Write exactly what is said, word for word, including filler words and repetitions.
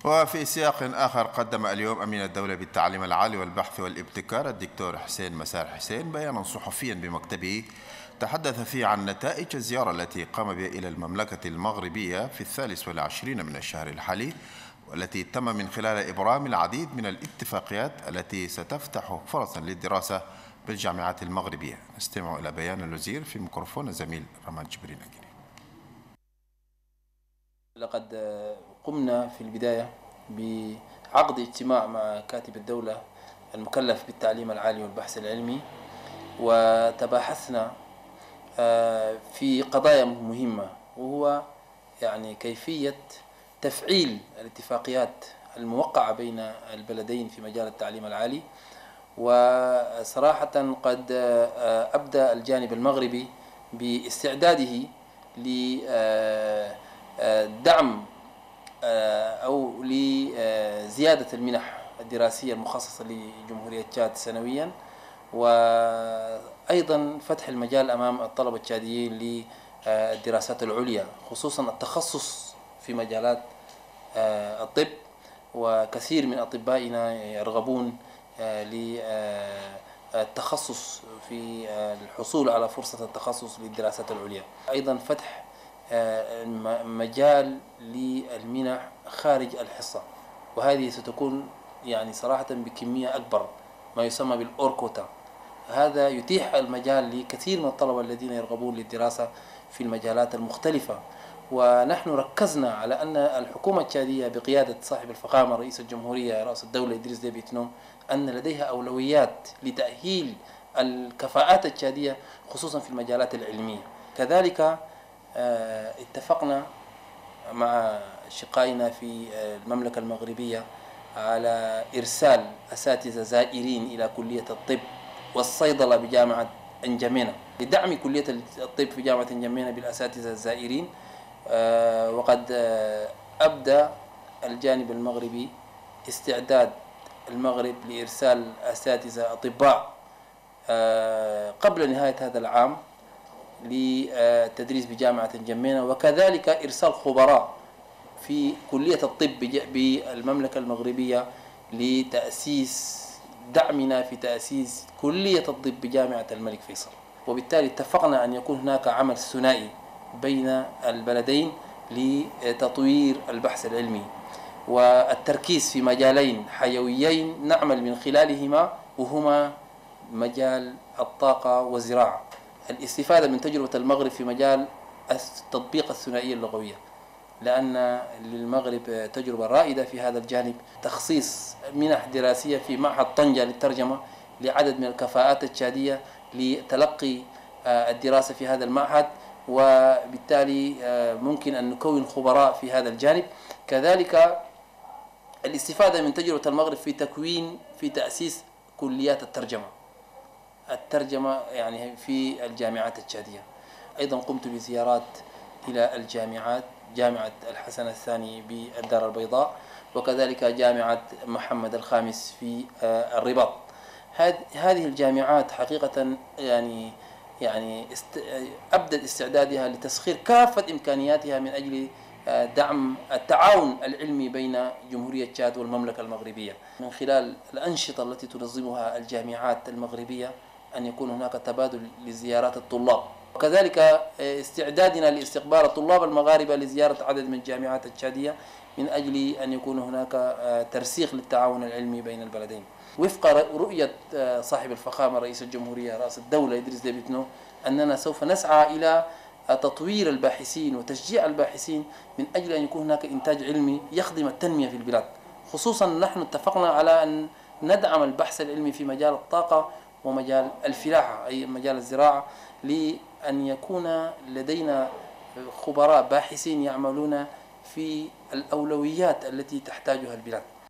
وفي سياق آخر، قدم اليوم أمين الدولة بالتعليم العالي والبحث والابتكار الدكتور حسين مسار حسين بيانا صحفيا بمكتبه تحدث فيه عن نتائج الزيارة التي قام بها إلى المملكة المغربية في الثالث والعشرين من الشهر الحالي، والتي تم من خلال إبرام العديد من الاتفاقيات التي ستفتح فرصا للدراسة بالجامعات المغربية. نستمع إلى بيان الوزير في ميكروفون الزميل رماد جبرين. لقد قمنا في البداية بعقد اجتماع مع كاتب الدولة المكلف بالتعليم العالي والبحث العلمي، وتباحثنا في قضايا مهمة، وهو يعني كيفية تفعيل الاتفاقيات الموقعة بين البلدين في مجال التعليم العالي. وصراحة قد أبدى الجانب المغربي باستعداده لدعم أو لزيادة المنح الدراسية المخصصة لجمهورية تشاد سنويا، وأيضا فتح المجال أمام الطلبة التشاديين للدراسات العليا، خصوصا التخصص في مجالات الطب، وكثير من أطبائنا يرغبون للتخصص في الحصول على فرصة التخصص للدراسات العليا. أيضا فتح مجال للمنح خارج الحصة، وهذه ستكون يعني صراحة بكمية أكبر، ما يسمى بالأوركوتا. هذا يتيح المجال لكثير من الطلبة الذين يرغبون للدراسة في المجالات المختلفة. ونحن ركزنا على أن الحكومة التشادية بقيادة صاحب الفخامة رئيس الجمهورية رئيس الدولة إدريس ديبي إتنو أن لديها أولويات لتأهيل الكفاءات التشادية خصوصا في المجالات العلمية. كذلك اتفقنا مع شقائنا في المملكة المغربية على إرسال أساتذة زائرين إلى كلية الطب والصيدلة بجامعة انجمينا لدعم كلية الطب في جامعة انجمينا بالأساتذة الزائرين. وقد أبدى الجانب المغربي استعداد المغرب لإرسال أساتذة أطباء قبل نهاية هذا العام للتدريس بجامعة انجمينا، وكذلك إرسال خبراء في كلية الطب بالمملكة المغربية لتأسيس دعمنا في تأسيس كلية الطب بجامعة الملك فيصل. وبالتالي اتفقنا أن يكون هناك عمل ثنائي بين البلدين لتطوير البحث العلمي والتركيز في مجالين حيويين نعمل من خلالهما، وهما مجال الطاقة والزراعة. الاستفادة من تجربة المغرب في مجال تطبيق الثنائية اللغوية، لأن للمغرب تجربة رائدة في هذا الجانب، تخصيص منح دراسية في معهد طنجة للترجمة لعدد من الكفاءات التشادية لتلقي الدراسة في هذا المعهد، وبالتالي ممكن أن نكون خبراء في هذا الجانب. كذلك الاستفادة من تجربة المغرب في تكوين في تأسيس كليات الترجمة الترجمة يعني في الجامعات التشادية. أيضا قمت بزيارات إلى الجامعات، جامعة الحسن الثاني بالدار البيضاء، وكذلك جامعة محمد الخامس في الرباط. هذه الجامعات حقيقة يعني يعني أبدت استعدادها لتسخير كافة إمكانياتها من أجل دعم التعاون العلمي بين جمهورية تشاد والمملكة المغربية، من خلال الأنشطة التي تنظمها الجامعات المغربية، أن يكون هناك تبادل لزيارات الطلاب، وكذلك استعدادنا لاستقبال الطلاب المغاربة لزيارة عدد من الجامعات التشادية من أجل أن يكون هناك ترسيخ للتعاون العلمي بين البلدين، وفق رؤية صاحب الفخامة رئيس الجمهورية رئيس الدولة إدريس ديبي إتنو أننا سوف نسعى إلى تطوير الباحثين وتشجيع الباحثين من أجل أن يكون هناك إنتاج علمي يخدم التنمية في البلاد. خصوصا نحن اتفقنا على أن ندعم البحث العلمي في مجال الطاقة ومجال الفلاحة أي مجال الزراعة، لأن يكون لدينا خبراء باحثين يعملون في الأولويات التي تحتاجها البلاد.